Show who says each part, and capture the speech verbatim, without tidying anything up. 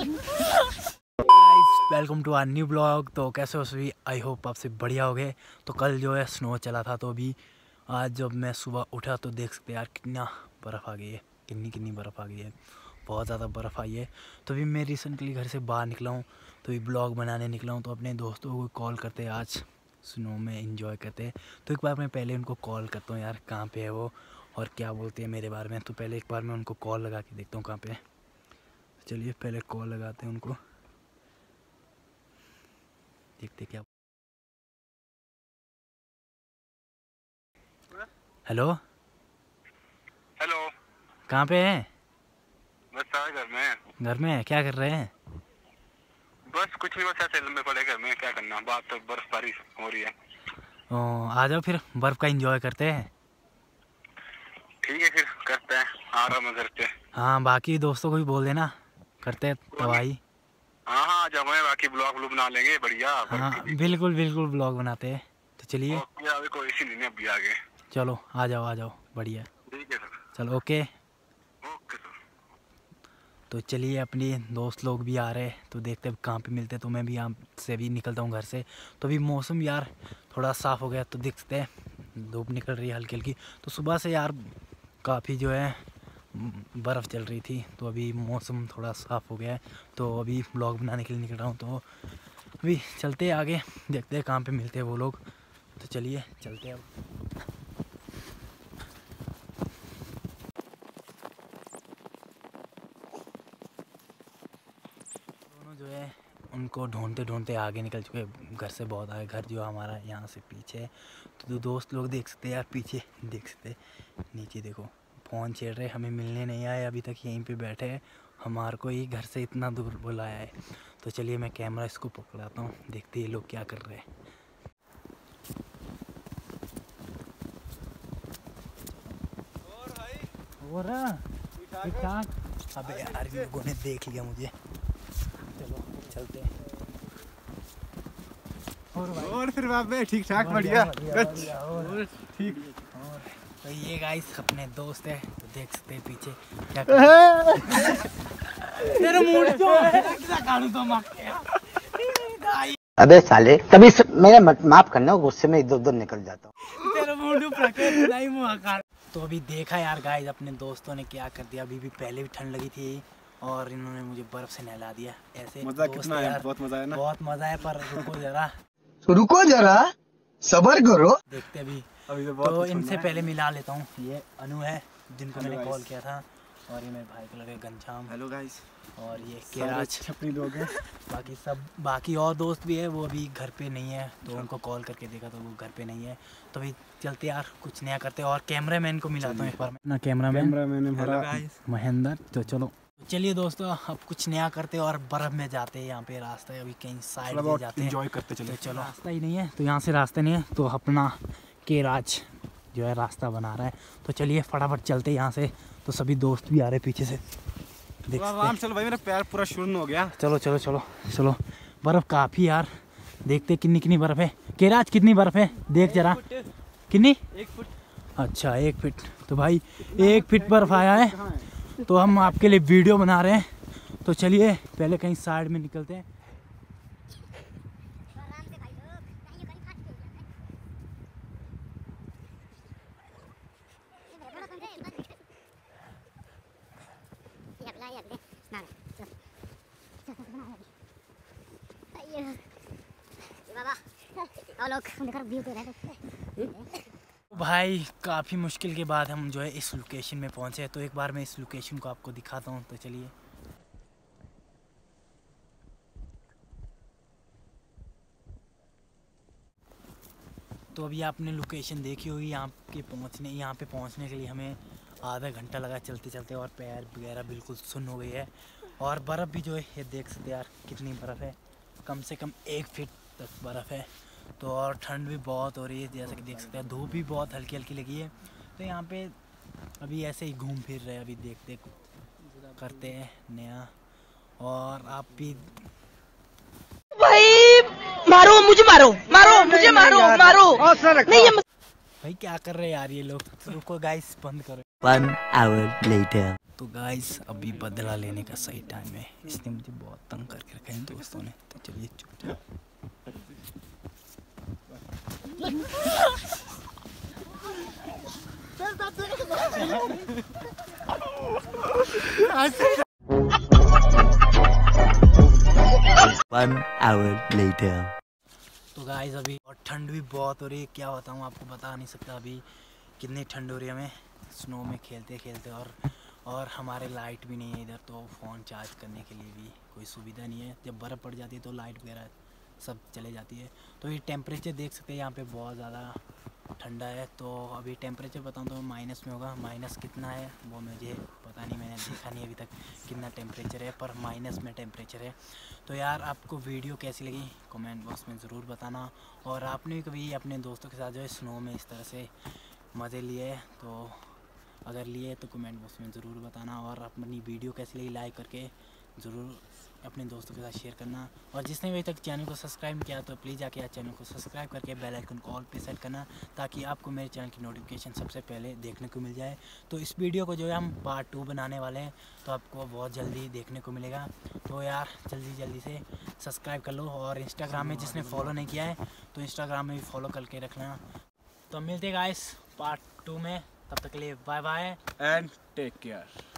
Speaker 1: Welcome to our new blog. तो कैसे हो सभी, आई होप आपसे बढ़िया हो गए। तो कल जो है स्नो चला था, तो अभी आज जब मैं सुबह उठा तो देख सकते यार कितना बर्फ़ आ गई है, कितनी कितनी बर्फ़ आ गई है, बहुत ज़्यादा बर्फ़ आई है। तो अभी मैं रिसेंटली घर से बाहर निकला हूँ, तो अभी ब्लॉग बनाने निकला हूँ। तो अपने दोस्तों को कॉल करते हैं, आज स्नो में एंजॉय करते हैं। तो एक बार मैं पहले उनको कॉल करता हूँ यार, कहाँ पे है वो और क्या बोलते हैं मेरे बारे में। तो पहले एक बार मैं उनको कॉल लगा के देखता हूँ कहाँ पे। चलिए पहले कॉल लगाते हैं उनको, देखते क्या। हेलो
Speaker 2: हेलो,
Speaker 1: कहाँ पे हैं?
Speaker 2: बस सारे घर में।
Speaker 1: घर में क्या कर रहे हैं?
Speaker 2: बस कुछ नहीं, बस ऐसे लंबे पड़े घर में, क्या करना। बात तो बर्फबारी हो रही है।
Speaker 1: ओ, आ जाओ फिर बर्फ़ का एंजॉय करते हैं।
Speaker 2: ठीक है फिर करते हैं, आराम में करते हैं।
Speaker 1: हाँ बाकी दोस्तों को भी बोल देना, करते हैं तबाही।
Speaker 2: हाँ हाँ जब मैं बाकी ब्लॉग व्लॉग बना लेंगे बढ़िया।
Speaker 1: हाँ बिल्कुल बिल्कुल ब्लॉग बनाते हैं। तो चलिए
Speaker 2: अभी कोई इसी नहीं है, अभी आगे।
Speaker 1: चलो आ जाओ आ जाओ, बढ़िया।
Speaker 2: ठीक है सर।
Speaker 1: चलो ओके।
Speaker 2: Okay sir.
Speaker 1: तो चलिए अपने दोस्त लोग भी आ रहे हैं, तो देखते हैं कहाँ पे मिलते हैं। तो मैं भी यहाँ से भी निकलता हूँ घर से। तो अभी मौसम यार थोड़ा साफ़ हो गया, तो देख सकते हैं धूप निकल रही है हल्की हल्की। तो सुबह से यार काफ़ी जो है बर्फ़ चल रही थी, तो अभी मौसम थोड़ा साफ़ हो गया है। तो अभी ब्लॉग बनाने के लिए निकल रहा हूँ। तो अभी चलते हैं आगे, देखते हैं कहाँ पे मिलते हैं वो लोग। तो चलिए चलते हैं अब। दोनों जो है उनको ढूंढते ढूंढते आगे निकल चुके, घर से बहुत आगे। घर जो हमारा यहाँ से पीछे है। तो दो दोस्त लोग देख सकते हैं यार, पीछे देख सकते नीचे देखो, फ़ोन छेड़ रहे, हमें मिलने नहीं आए अभी तक, यहीं पे बैठे हैं। हमारे को ही घर से इतना दूर बुलाया है। तो चलिए मैं कैमरा इसको पकड़ाता हूँ, देखते हैं ये लोग क्या कर रहे हैं। और ठीक ठाक। अबे यार लोगों ने देख लिया मुझे, चलो चलते हैं। और भाई
Speaker 3: और फिर बाबे ठीक ठाक बढ़िया
Speaker 1: ठीक। और तो ये गाइस अपने दोस्त है, तो देख सकते हैं पीछे क्या कर रहे हैं। तेरा मूड जो है क्या काढू तो मक्के।
Speaker 4: अबे साले तभी मेरा माफ करना, गुस्से में इधर उधर निकल जाता हूँ।
Speaker 1: तेरा मूड प्रकृति नहीं मुँह आकार। तो अभी देखा यार गाइस अपने दोस्तों ने क्या कर दिया। अभी भी पहले भी ठंड लगी थी और इन्होंने मुझे बर्फ से नहला दिया। ऐसे
Speaker 3: मजा कितना है, बहुत मजा है ना।
Speaker 1: बहुत मजा है, पर रुको जरा
Speaker 4: रुको जरा सबर करो,
Speaker 1: देखते अभी।
Speaker 3: अभी तो,
Speaker 1: तो इनसे पहले मिला लेता हूँ, ये अनु है जिनको मैंने कॉल किया था, और ये मेरे भाई का लड़का घनश्याम।
Speaker 3: Hello guys.
Speaker 1: और ये केराज
Speaker 3: छपरी लोग हैं।
Speaker 1: बाकी सब बाकी और दोस्त भी है, वो अभी घर पे नहीं है। तो उनको कॉल करके देखा तो वो घर पे नहीं है। तो अभी चलते यार कुछ नया करते हैं। और कैमरा मैन को मिलाता हूँ एक बार ना, कैमरा मैन महेंद्र। तो चलो चलिए दोस्तों अब कुछ नया करते हैं और बर्फ में जाते हैं। यहाँ पे रास्ता है, अभी कहीं साइड में जाते हैं,
Speaker 3: एंजॉय करते चले।
Speaker 1: तो चलो रास्ता ही नहीं है, तो यहाँ से रास्ता नहीं है, तो अपना केराज जो है रास्ता बना रहा है। तो चलिए फटाफट चलते हैं यहाँ से। तो सभी दोस्त भी आ रहे हैं पीछे से, देख
Speaker 3: आराम चलो भाई, मेरा पैर पूरा शूर्ण हो गया।
Speaker 1: चलो चलो चलो चलो। बर्फ़ काफ़ी यार, देखते कितनी कितनी बर्फ़ है। केराज कितनी बर्फ़ है देख जरा, कितनी? एक फुट। अच्छा एक फीट। तो भाई एक फीट बर्फ़ आया है, तो हम आपके लिए वीडियो बना रहे हैं। तो चलिए पहले कहीं साइड में निकलते हैं। भाई काफ़ी मुश्किल के बाद हम जो है इस लोकेशन में पहुंचे। तो एक बार मैं इस लोकेशन को आपको दिखाता हूं। तो चलिए तो अभी आपने लोकेशन देखी होगी। यहाँ के पहुँचने यहाँ पे पहुँचने के लिए हमें आधा घंटा लगा चलते चलते, और पैर वगैरह बिल्कुल सुन्न हो गई है। और बर्फ़ भी जो है ये देख सकते यार कितनी बर्फ़ है, कम से कम एक फीट तक बर्फ़ है। तो और ठंड भी बहुत हो रही है, जैसा कि देख सकते हैं धूप भी बहुत हल्की हल्की लगी है। तो यहाँ पे अभी ऐसे ही घूम फिर रहे हैं, अभी देखते करते हैं नया। और आप भी
Speaker 5: भाई मारो मुझे, मारो मारो मुझे, मारो मारो नहीं
Speaker 1: भाई क्या कर रहे हैं यार ये लोग। रुको गाइस बंद करो।
Speaker 4: One hour later.
Speaker 1: तो गाइस अभी बदला लेने का सही टाइम है, इसने मुझे बहुत तंग करके रखा है दोस्तों ने। तो चलिए चुपचाप
Speaker 6: One hour later.
Speaker 1: तो गाइस अभी और ठंड भी बहुत हो रही है, क्या बताऊँ आपको, बता नहीं सकता अभी कितनी ठंड हो रही है हमें स्नो में खेलते खेलते। और और हमारे लाइट भी नहीं है इधर, तो फ़ोन चार्ज करने के लिए भी कोई सुविधा नहीं है। जब बर्फ़ पड़ जाती है तो लाइट वगैरह सब चले जाती है। तो ये टेम्परेचर देख सकते हैं यहाँ पे बहुत ज़्यादा ठंडा है। तो अभी टेम्परेचर बताऊँ तो माइनस में होगा, माइनस कितना है वो मुझे पता नहीं, मैंने देखा नहीं अभी तक कितना टेम्परेचर है, पर माइनस में टेम्परेचर है। तो यार आपको वीडियो कैसी लगी कमेंट बॉक्स में ज़रूर बताना। और आपने भी कभी अपने दोस्तों के साथ जो है स्नो में इस तरह से मज़े लिए, तो अगर लिए तो कमेंट बॉक्स में ज़रूर बताना। और अपनी वीडियो कैसी लगी लाइक करके ज़रूर अपने दोस्तों के साथ शेयर करना। और जिसने अभी तक चैनल को सब्सक्राइब नहीं किया तो प्लीज़ जाके आज चैनल को सब्सक्राइब करके बेल आइकन को ऑल पे सेट करना, ताकि आपको मेरे चैनल की नोटिफिकेशन सबसे पहले देखने को मिल जाए। तो इस वीडियो को जो है हम पार्ट टू बनाने वाले हैं, तो आपको बहुत जल्दी देखने को मिलेगा। तो यार जल्दी जल्दी से सब्सक्राइब कर लो। और इंस्टाग्राम में जिसने फॉलो नहीं किया है तो इंस्टाग्राम में भी फॉलो करके रखना। तो मिलते गाइस पार्ट टू में, तब तक के लिए bye bye
Speaker 3: and take care.